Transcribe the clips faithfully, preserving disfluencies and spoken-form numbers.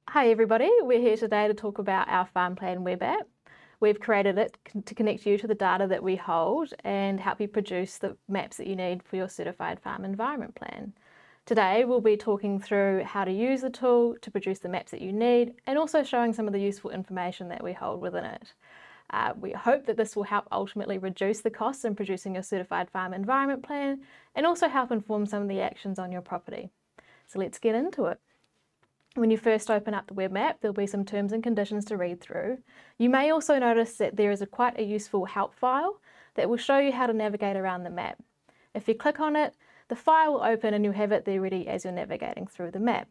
Hi everybody, we're here today to talk about our Farm Plan web app. We've created it to connect you to the data that we hold and help you produce the maps that you need for your certified farm environment plan. Today we'll be talking through how to use the tool to produce the maps that you need and also showing some of the useful information that we hold within it. Uh, we hope that this will help ultimately reduce the costs in producing your certified farm environment plan and also help inform some of the actions on your property. So let's get into it. When you first open up the web map, there'll be some terms and conditions to read through. You may also notice that there is a quite a useful help file that will show you how to navigate around the map. If you click on it, the file will open and you'll have it there ready as you're navigating through the map.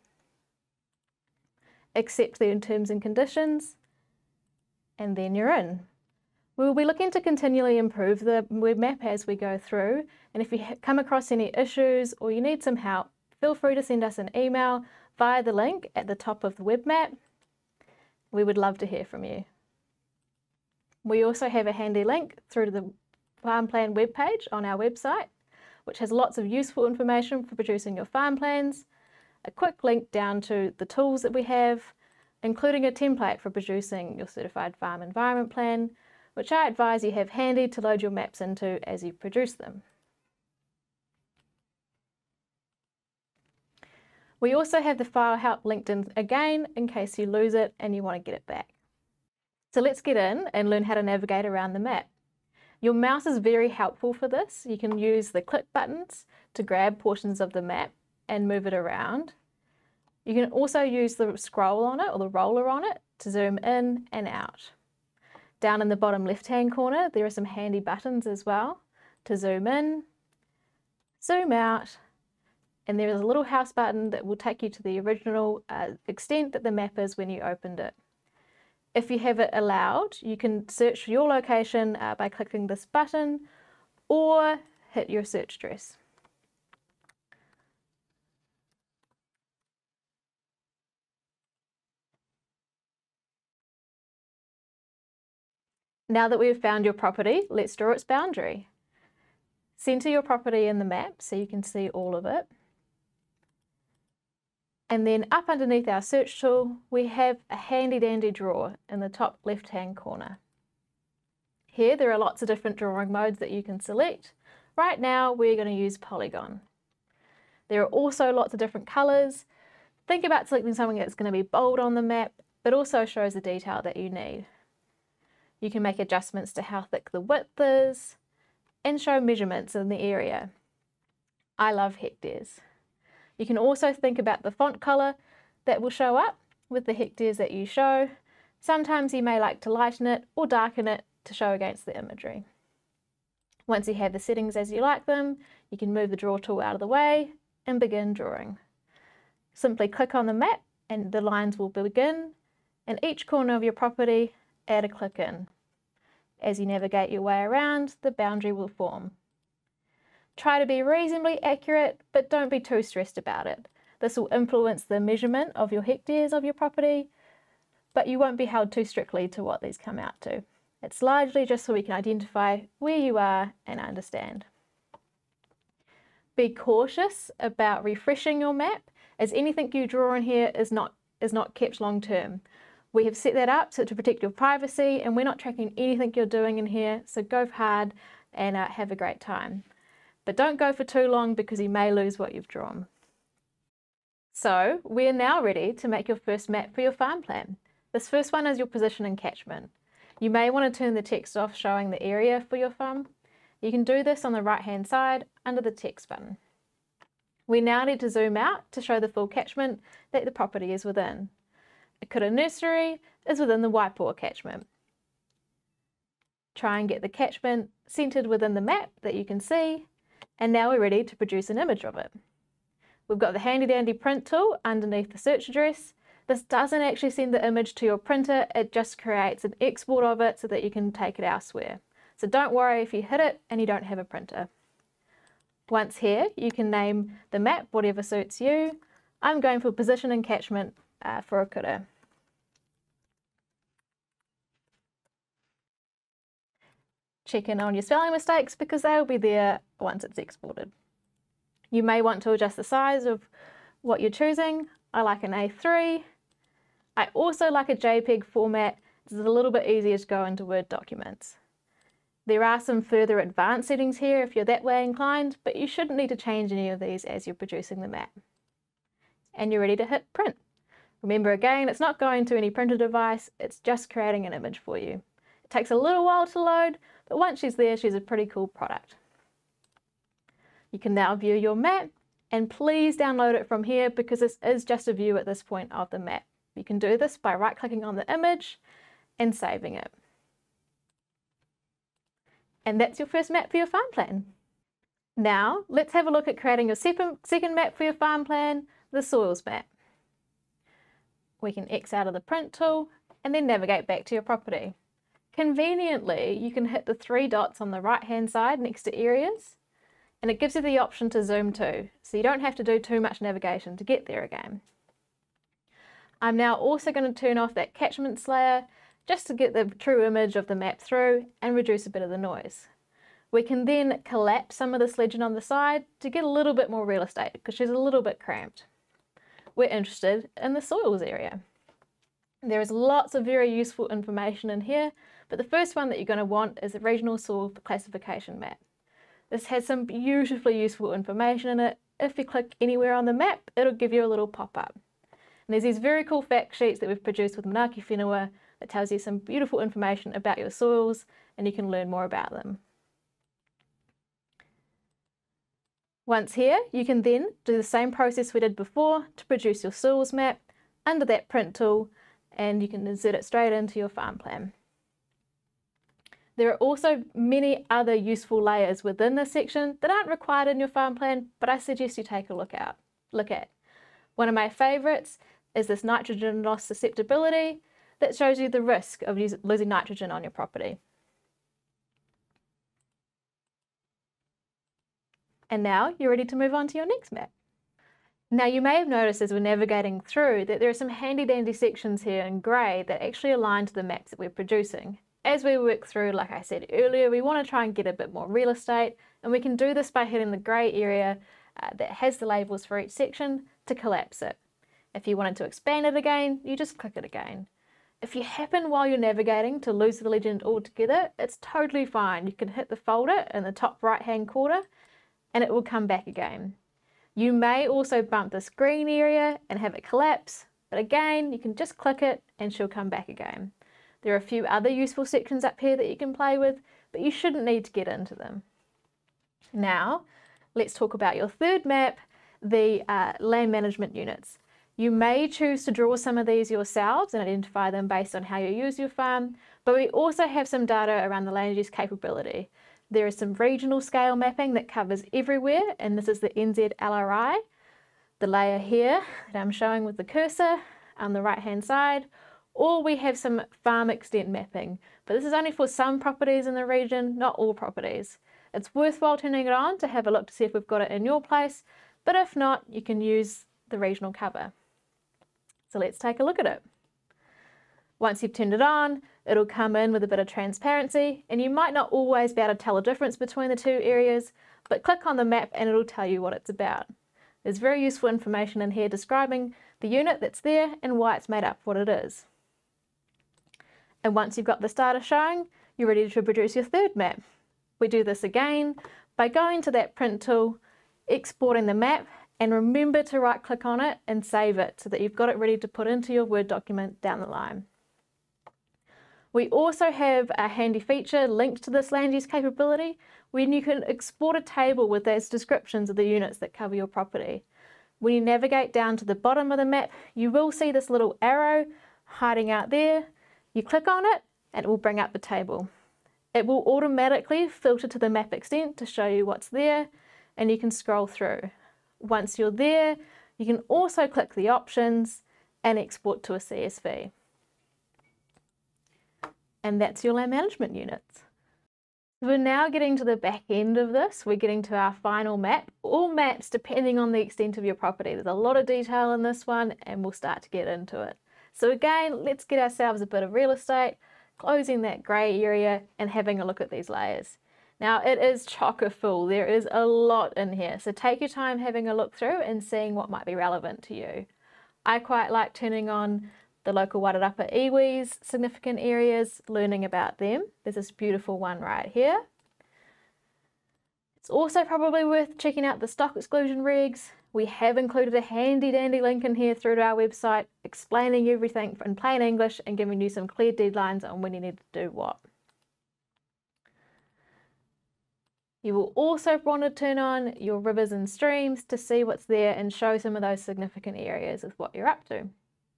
Accept the terms and conditions, and then you're in. We'll be looking to continually improve the web map as we go through, and if you come across any issues or you need some help, feel free to send us an email via the link at the top of the web map. We would love to hear from you. We also have a handy link through to the farm plan webpage on our website, which has lots of useful information for producing your farm plans, a quick link down to the tools that we have, including a template for producing your certified farm environment plan, which I advise you have handy to load your maps into as you produce them. We also have the file help linked in again in case you lose it and you want to get it back. So let's get in and learn how to navigate around the map. Your mouse is very helpful for this. You can use the click buttons to grab portions of the map and move it around. You can also use the scroll on it or the roller on it to zoom in and out. Down in the bottom left-hand corner, there are some handy buttons as well to zoom in, zoom out, and there is a little house button that will take you to the original uh, extent that the map is when you opened it. If you have it allowed, you can search for your location uh, by clicking this button or hit your search address. Now that we've found your property, let's draw its boundary. Center your property in the map so you can see all of it. And then up underneath our search tool, we have a handy dandy drawer in the top left-hand corner. Here there are lots of different drawing modes that you can select. Right now we're going to use polygon. There are also lots of different colors. Think about selecting something that's going to be bold on the map, but also shows the detail that you need. You can make adjustments to how thick the width is and show measurements in the area. I love hectares. You can also think about the font color that will show up with the hectares that you show. Sometimes you may like to lighten it or darken it to show against the imagery. Once you have the settings as you like them, you can move the draw tool out of the way and begin drawing. Simply click on the map and the lines will begin, and each corner of your property, add a click in. As you navigate your way around, the boundary will form. Try to be reasonably accurate, but don't be too stressed about it. This will influence the measurement of your hectares of your property, but you won't be held too strictly to what these come out to. It's largely just so we can identify where you are and understand. Be cautious about refreshing your map, as anything you draw in here is not, is not kept long term. We have set that up so to protect your privacy, and we're not tracking anything you're doing in here, so go hard and uh, have a great time. But don't go for too long because you may lose what you've drawn. So we're now ready to make your first map for your farm plan. This first one is your position and catchment. You may want to turn the text off showing the area for your farm. You can do this on the right hand side under the text button. We now need to zoom out to show the full catchment that the property is within. A Kura nursery is within the Waipua catchment. Try and get the catchment centered within the map that you can see. And now we're ready to produce an image of it. We've got the handy dandy print tool underneath the search address. This doesn't actually send the image to your printer, it just creates an export of it so that you can take it elsewhere. So don't worry if you hit it and you don't have a printer. Once here, you can name the map whatever suits you. I'm going for position and catchment uh, for a kura. Check in on your spelling mistakes because they'll be there once it's exported. You may want to adjust the size of what you're choosing. I like an A three. I also like a JPEG format. It's a little bit easier to go into Word documents. There are some further advanced settings here if you're that way inclined, but you shouldn't need to change any of these as you're producing the map. And you're ready to hit print. Remember again, it's not going to any printer device, it's just creating an image for you. It takes a little while to load, but once she's there, she's a pretty cool product. You can now view your map, and please download it from here because this is just a view at this point of the map. You can do this by right-clicking on the image and saving it. And that's your first map for your farm plan. Now, let's have a look at creating your second map for your farm plan, the soils map. We can X out of the print tool and then navigate back to your property. Conveniently, you can hit the three dots on the right-hand side next to areas, and it gives you the option to zoom to, so you don't have to do too much navigation to get there again. I'm now also going to turn off that catchments layer just to get the true image of the map through and reduce a bit of the noise. We can then collapse some of this legend on the side to get a little bit more real estate because she's a little bit cramped. We're interested in the soils area. There is lots of very useful information in here, but the first one that you're going to want is the regional soil classification map. This has some beautifully useful information in it. If you click anywhere on the map, it'll give you a little pop-up. And there's these very cool fact sheets that we've produced with Manaaki Whenua that tells you some beautiful information about your soils, and you can learn more about them. Once here, you can then do the same process we did before to produce your soils map under that print tool, and you can insert it straight into your farm plan. There are also many other useful layers within this section that aren't required in your farm plan, but I suggest you take a look out. Look at. One of my favourites is this nitrogen loss susceptibility that shows you the risk of losing nitrogen on your property. And now you're ready to move on to your next map. Now you may have noticed as we're navigating through that there are some handy dandy sections here in grey that actually align to the maps that we're producing. As we work through, like I said earlier, we want to try and get a bit more real estate, and we can do this by hitting the grey area uh, that has the labels for each section to collapse it. If you wanted to expand it again, you just click it again. If you happen while you're navigating to lose the legend altogether, it's totally fine. You can hit the folder in the top right hand corner and it will come back again. You may also bump this green area and have it collapse, but again, you can just click it and she'll come back again. There are a few other useful sections up here that you can play with, but you shouldn't need to get into them. Now, let's talk about your third map, the uh, land management units. You may choose to draw some of these yourselves and identify them based on how you use your farm, but we also have some data around the land use capability. There is some regional scale mapping that covers everywhere, and this is the N Z L R I. The layer here that I'm showing with the cursor on the right hand side, or we have some farm extent mapping, but this is only for some properties in the region, not all properties. It's worthwhile turning it on to have a look to see if we've got it in your place, but if not, you can use the regional cover. So let's take a look at it. Once you've turned it on, it'll come in with a bit of transparency, and you might not always be able to tell the difference between the two areas, but click on the map and it'll tell you what it's about. There's very useful information in here describing the unit that's there and why it's made up what it is. And once you've got this data showing, you're ready to produce your third map. We do this again by going to that print tool, exporting the map, and remember to right click on it and save it so that you've got it ready to put into your Word document down the line. We also have a handy feature linked to this land use capability when you can export a table with those descriptions of the units that cover your property. When you navigate down to the bottom of the map, you will see this little arrow hiding out there. You click on it and it will bring up the table. It will automatically filter to the map extent to show you what's there, and you can scroll through. Once you're there, you can also click the options and export to a C S V. And that's your land management units. We're now getting to the back end of this. We're getting to our final map. All maps, depending on the extent of your property. There's a lot of detail in this one, and we'll start to get into it. So again, let's get ourselves a bit of real estate, closing that grey area and having a look at these layers. Now it is chocker full, there is a lot in here, so take your time having a look through and seeing what might be relevant to you. I quite like turning on the local Wairarapa iwis, significant areas, learning about them. There's this beautiful one right here. It's also probably worth checking out the stock exclusion regs. We have included a handy dandy link in here through to our website explaining everything in plain English and giving you some clear deadlines on when you need to do what. You will also want to turn on your rivers and streams to see what's there and show some of those significant areas of what you're up to.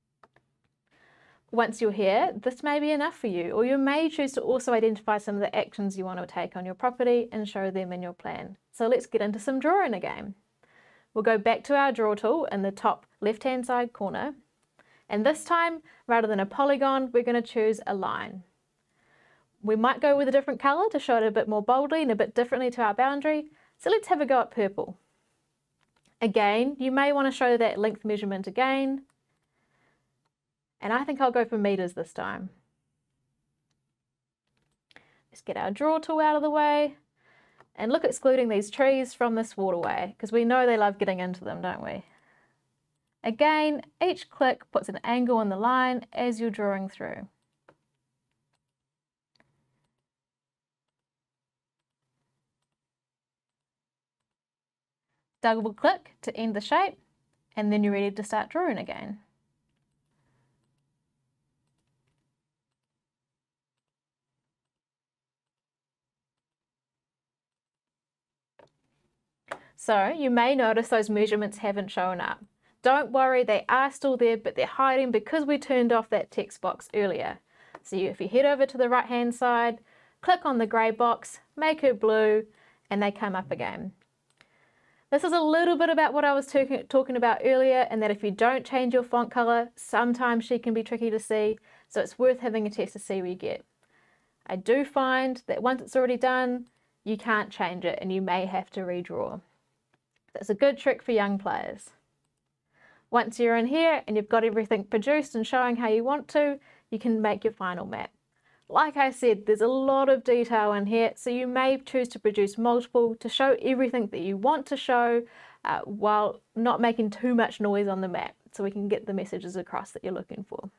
Once you're here, this may be enough for you, or you may choose to also identify some of the actions you want to take on your property and show them in your plan. So let's get into some drawing again. We'll go back to our draw tool in the top left-hand side corner, and this time, rather than a polygon, we're going to choose a line. We might go with a different colour to show it a bit more boldly and a bit differently to our boundary, so let's have a go at purple. Again, you may want to show that length measurement again, and I think I'll go for metres this time. Let's get our draw tool out of the way and look at excluding these trees from this waterway, because we know they love getting into them, don't we? Again, each click puts an angle on the line as you're drawing through. Double click to end the shape, and then you're ready to start drawing again. So you may notice those measurements haven't shown up. Don't worry, they are still there, but they're hiding because we turned off that text box earlier. So if you head over to the right hand side, click on the grey box, make it blue, and they come up again. This is a little bit about what I was talking about earlier, and that if you don't change your font colour, sometimes she can be tricky to see, so it's worth having a test to see where you get. I do find that once it's already done, you can't change it and you may have to redraw. That's a good trick for young players. Once you're in here and you've got everything produced and showing how you want to, you can make your final map. Like I said, there's a lot of detail in here, so you may choose to produce multiple to show everything that you want to show uh, while not making too much noise on the map, so we can get the messages across that you're looking for.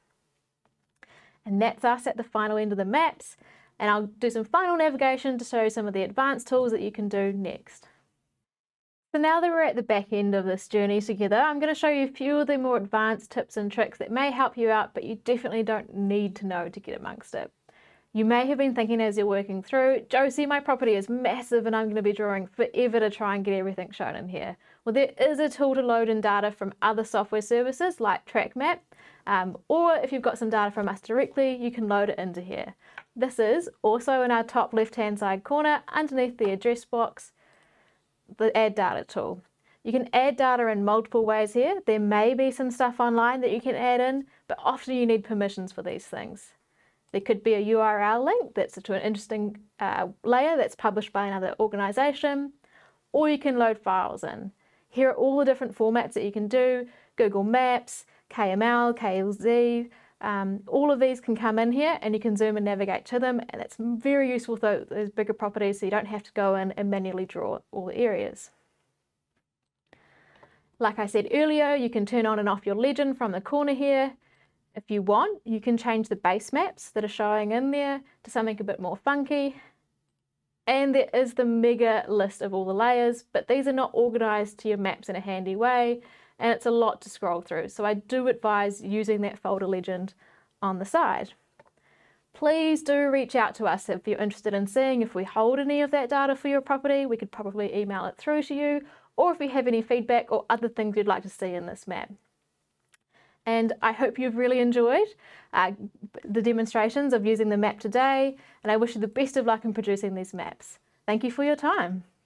And that's us at the final end of the maps, and I'll do some final navigation to show you some of the advanced tools that you can do next. So now that we're at the back end of this journey together, I'm going to show you a few of the more advanced tips and tricks that may help you out, but you definitely don't need to know to get amongst it. You may have been thinking as you're working through, Josie, my property is massive and I'm going to be drawing forever to try and get everything shown in here. Well, there is a tool to load in data from other software services like TrackMap, um, or if you've got some data from us directly, you can load it into here. This is also in our top left-hand side corner underneath the address box, the Add Data tool. You can add data in multiple ways here. There may be some stuff online that you can add in, but often you need permissions for these things. There could be a U R L link that's to an interesting uh, layer that's published by another organisation, or you can load files in. Here are all the different formats that you can do: Google Maps, K M L, K L Z, um, all of these can come in here and you can zoom and navigate to them, and it's very useful for those bigger properties so you don't have to go in and manually draw all the areas. Like I said earlier, you can turn on and off your legend from the corner here. If you want, you can change the base maps that are showing in there to something a bit more funky. And there is the mega list of all the layers, but these are not organised to your maps in a handy way, and it's a lot to scroll through. So I do advise using that folder legend on the side. Please do reach out to us if you're interested in seeing if we hold any of that data for your property. We could probably email it through to you, or if you have any feedback or other things you'd like to see in this map. And I hope you've really enjoyed uh, the demonstrations of using the map today, and I wish you the best of luck in producing these maps. Thank you for your time.